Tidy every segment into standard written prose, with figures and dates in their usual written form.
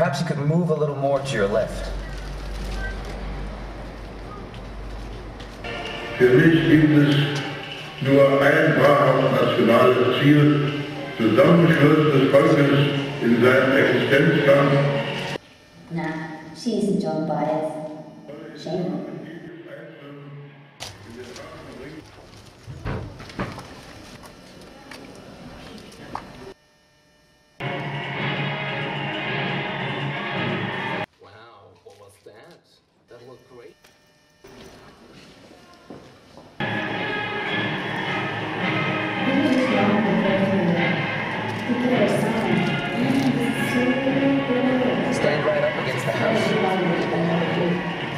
Perhaps you could move a little more to your left. Für mich gibt es nur ein wahrhaft nationales Ziel, Zusammenschluss des Volkes in seinem Existenzkampf. Nah, she isn't John Baez. Shame. Wow, what was that? That looked great. Stand right up against the house.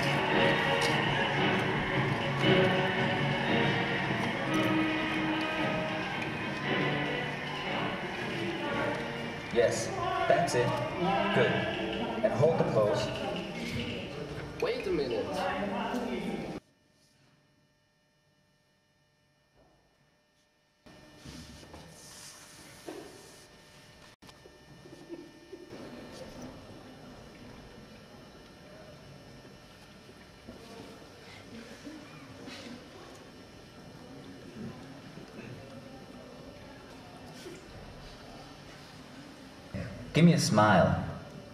Yes, that's it. Good. And hold the pose. Wait a minute. Give me a smile.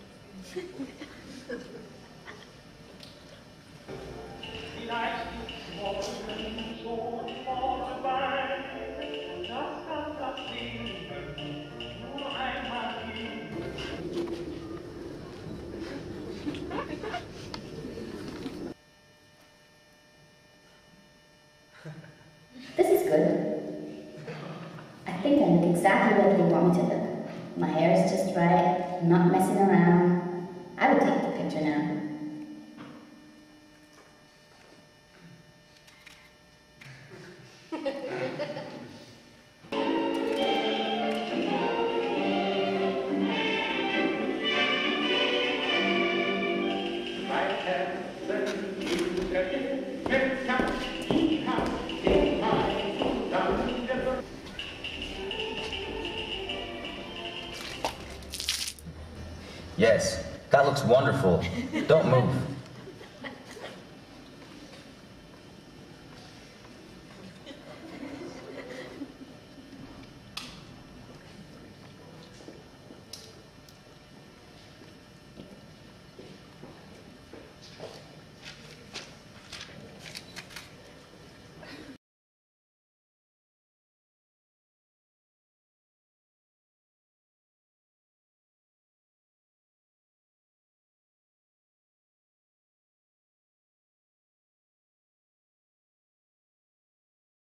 This is good. I think I look exactly like they want me to look. My hair is just right, I'm not messing around. I would take the picture now. Yes, that looks wonderful. Don't move.